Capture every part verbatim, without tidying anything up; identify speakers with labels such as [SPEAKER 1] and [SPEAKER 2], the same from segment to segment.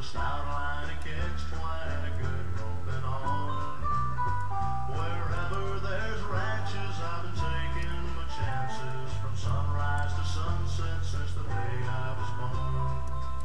[SPEAKER 1] stout line to catch twine and a good roping on. Wherever there's ranches, I've been taking my chances from sunrise to sunset since the day I was born.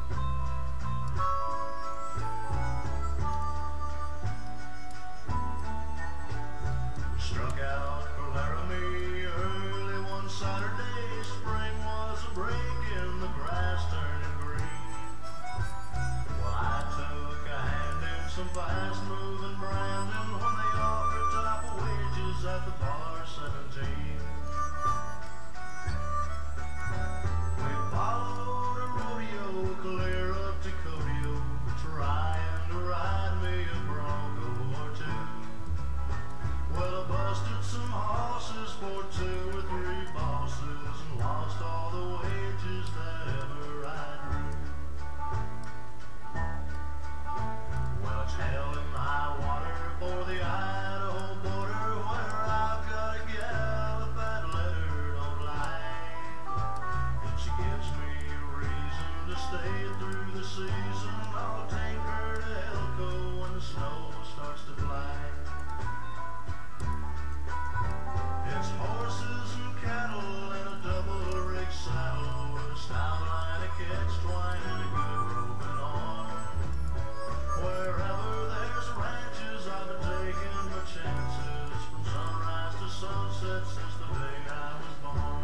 [SPEAKER 1] Struck out for Laramie early one Saturday. Spring was a break in the grass turning green. Well, I took a hand in some fast moving branding when they offered top of wages at the bar seventeen. We followed a rodeo clear up to Codeo, trying to ride me a bronco or two. Well, I busted some horses for two or three bosses and lost all the wages that ever I drew. Well, it's hell in high water for the Idaho border, where I've got a gal if that letter don't lie. And she gives me a reason to stay through the season. I'll take her to Elko when the snow starts to fly. It's horses and cattle and a double rig saddle with a stout line to catch twine and a good roping on. Wherever there's ranches, I've been taking my chances from sunrise to sunset since the day I was born.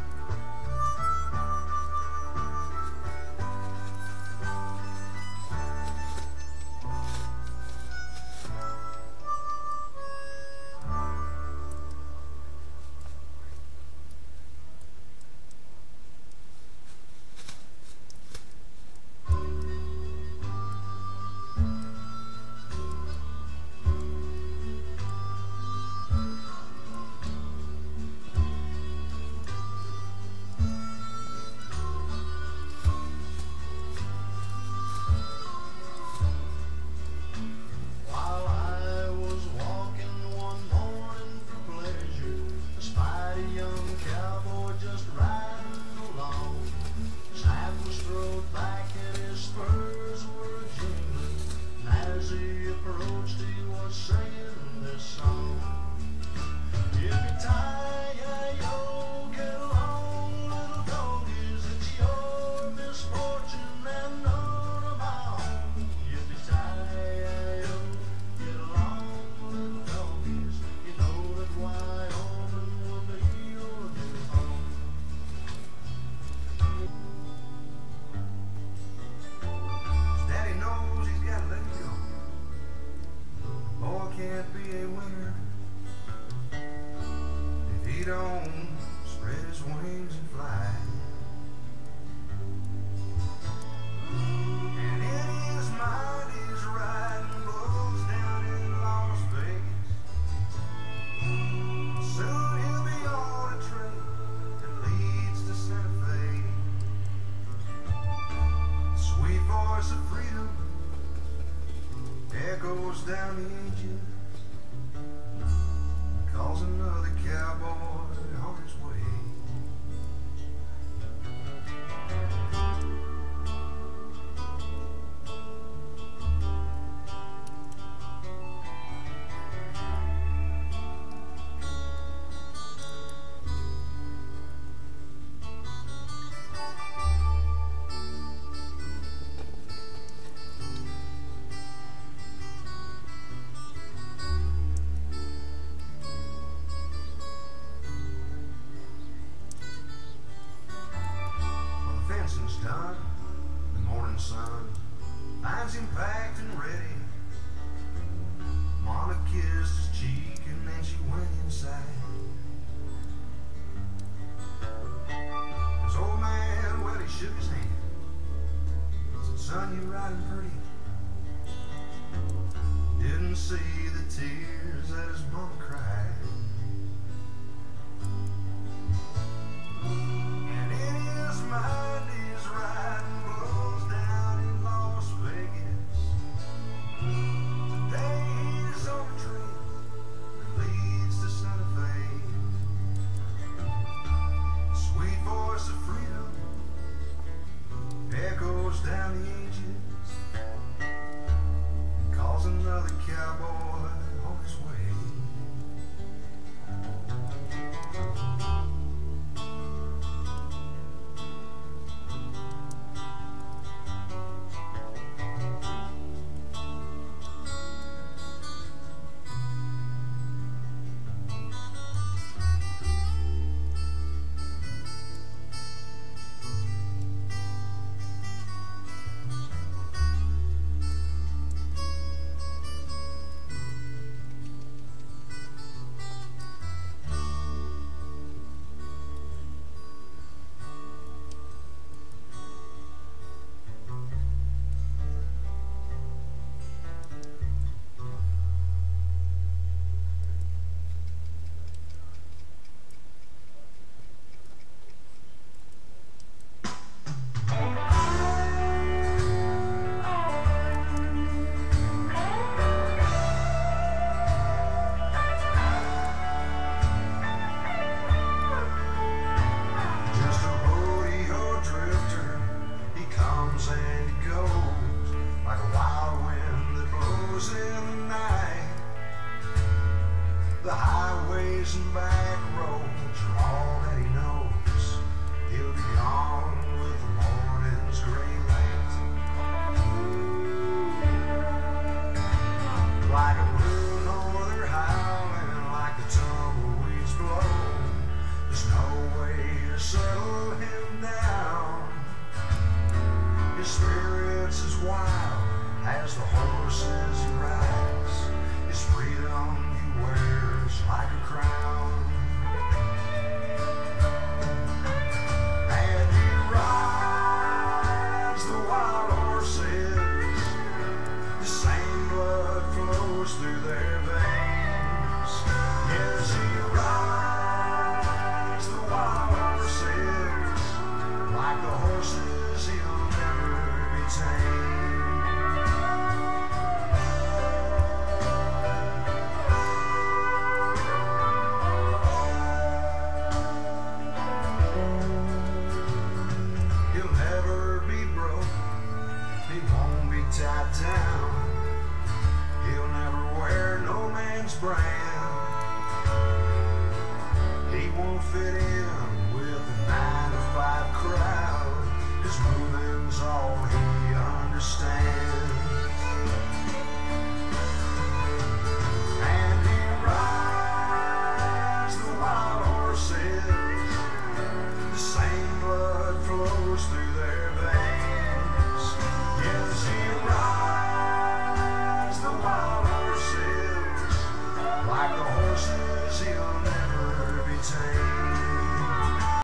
[SPEAKER 1] Down the ages, calls another cowboy on his way. Done, the morning sun finds him packed and ready. Mama kissed his cheek and then she went inside. His old man, well, he shook his hand, said, son, you riding pretty. Didn't see the tears that his mama cried. And in his mind he's riding bulls down in Las Vegas. Today he's on a train that leads to Santa Fe. The sweet voice of freedom echoes down the ages. brand. He won't fit in